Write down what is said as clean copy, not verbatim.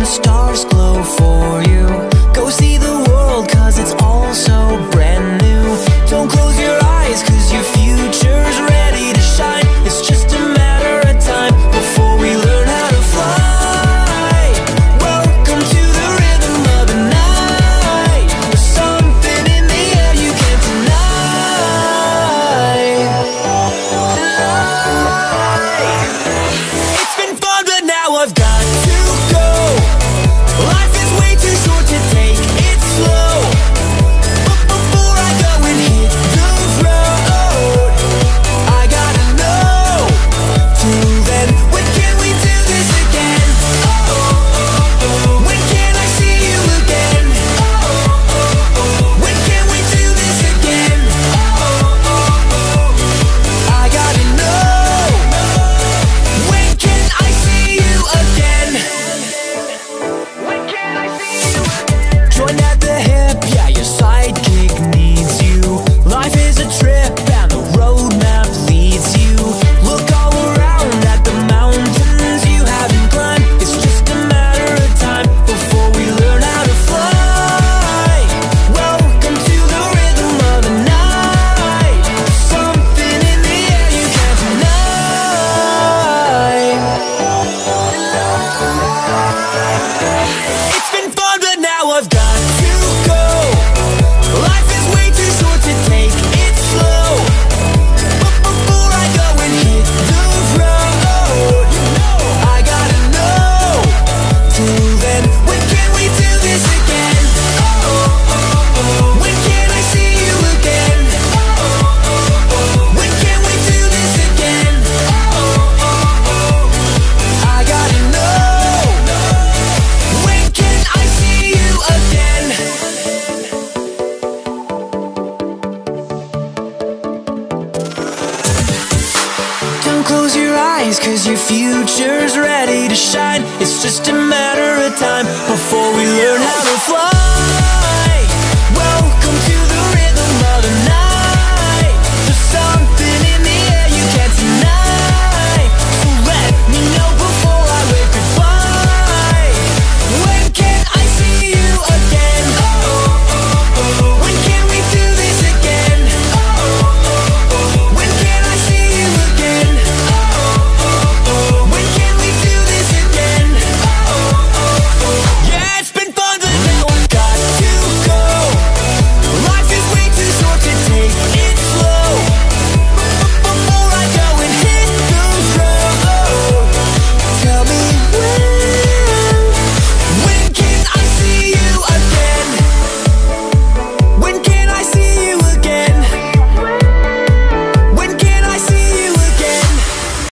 stars glow for you. Go see the world, cause it's all so brand new. Don't close your eyes, cause your future's ready to shine. It's just a matter of time before we learn how to fly. Welcome to the rhythm of the night. There's something in the air you can't deny. It's been fun, but now I've got to go. Life is way too short to take it slow. But before I go and hit the road, I gotta know. Till then, when can we do this again? When can I see you again? When can we do this again? I gotta know. When can I see you again? When can I see you again? Join at the hip, yeah, your sidekick needs you. Life is a trip and the roadmap leads you. Look all around at the mountains you haven't climbed. It's just a matter of time before we learn how to fly. Welcome to the rhythm of the night. Something in the air you can't deny. It's been fun, but now I've got to go. Life is way too short to take it slow. But before I go and hit the road, I gotta know. Till then, when can we do this again? When can I see you again? When can we do this again? I gotta know. When can I see you again? Don't close your eyes, cause your future's ready to shine. It's just a matter of time before we learn how to fly.